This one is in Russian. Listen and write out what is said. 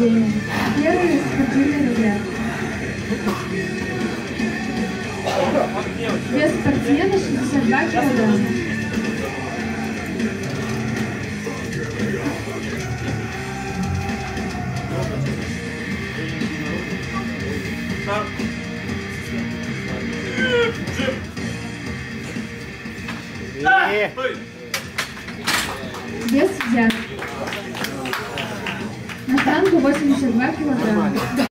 награждения. Первый спортивный разряд. Вес спортсмена 62 килограмма. Вес взят. На штангу 82 килограмма.